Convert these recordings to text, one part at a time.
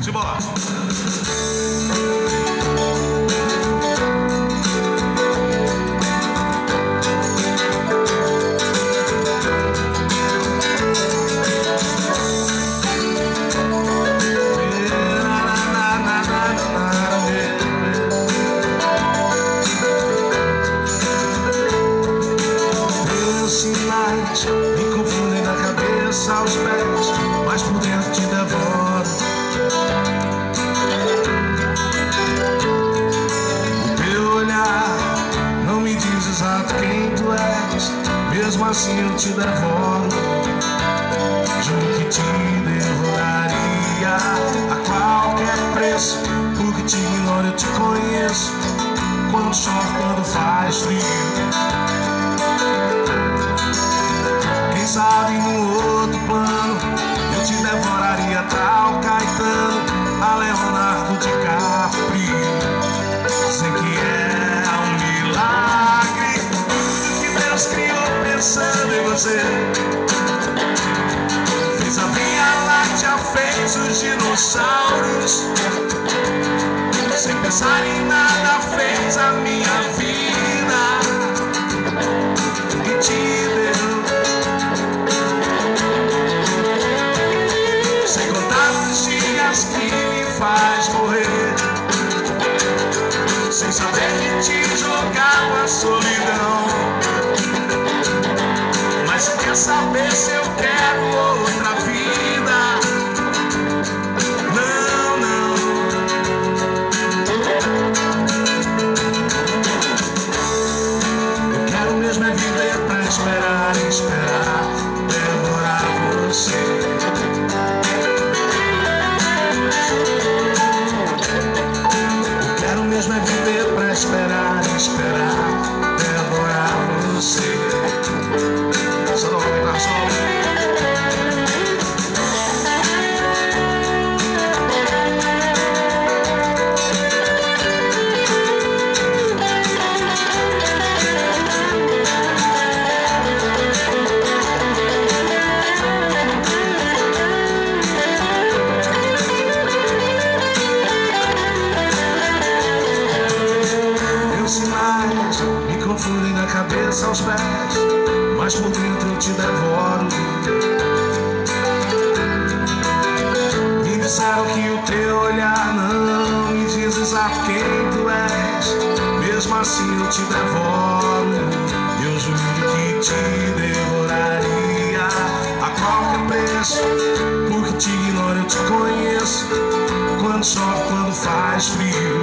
Simbora. Me confundem da cabeça aos pés, mas por dentro te devoro. O teu olhar não me diz exato quem tu és, mesmo assim eu te devoro. Juro que te devoraria a qualquer preço, porque te ignoro, eu te conheço. Quando chove, quando faz frio. Quem sabe no outro plano eu te devoraria tal Caetano, a Leonardo DiCaprio. Sei que é um milagre que Deus criou pensando em você. Fez a Via Láctea, fez os dinossauros. Sem pensar em nada fez a minha vida e te deu. Sem contar os dias que me faz morrer, sem saber que te jogava a solidão. Mas quer saber se eu quero outra vida? Não, não. Eu quero mesmo é viver pra esperar, esperar, devorar você. Mesmo é viver pra esperar, esperar, devorar você. Só não vou cantar solo. Me confundem da cabeça aos pés, mas por dentro eu te devoro. Me disseram que o teu olhar não me diz exato quem tu és, mesmo assim eu te devoro. Eu juro que te devoraria a qualquer preço, porque te ignoro, eu te conheço. Quando chove, quando faz frio.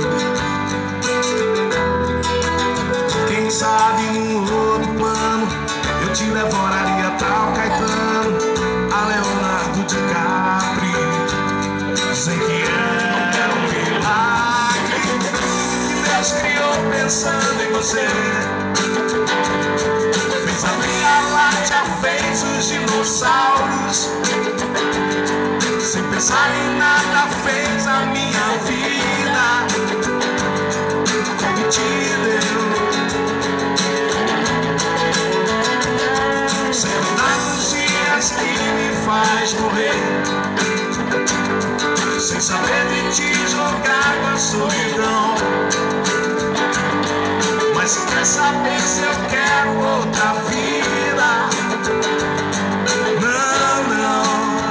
Quem sabe num outro plano eu te devoraria tal Caetano, a Leonardo DiCaprio. Sei que é um milagre que Deus criou pensando em você. Fez a Via Láctea, fez os dinossauros. Sem pensar em nada fez a minha vida e te deu. Sem contar os dias que me faz morrer, sem saber de te jogar com a solidão. Mas se quer saber se eu quero outra vida? Não, não.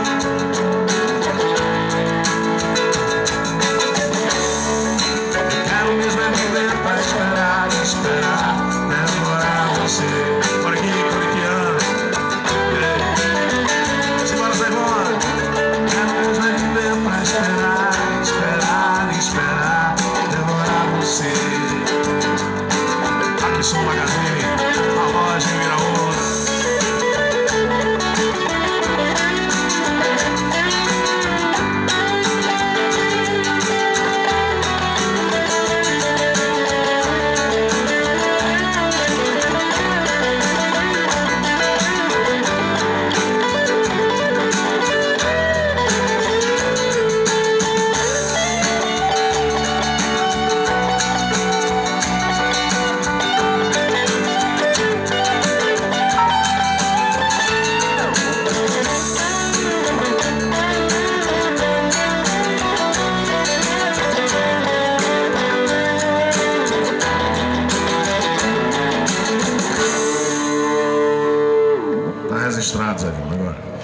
Eu quero mesmo é viver pra esperar, esperar, devorar você. Por aqui, corintiano. Pra esperar, esperar, esperar, devorar você. Aqui sou o Magazine, a loja em Viraúna. registrados ali agora.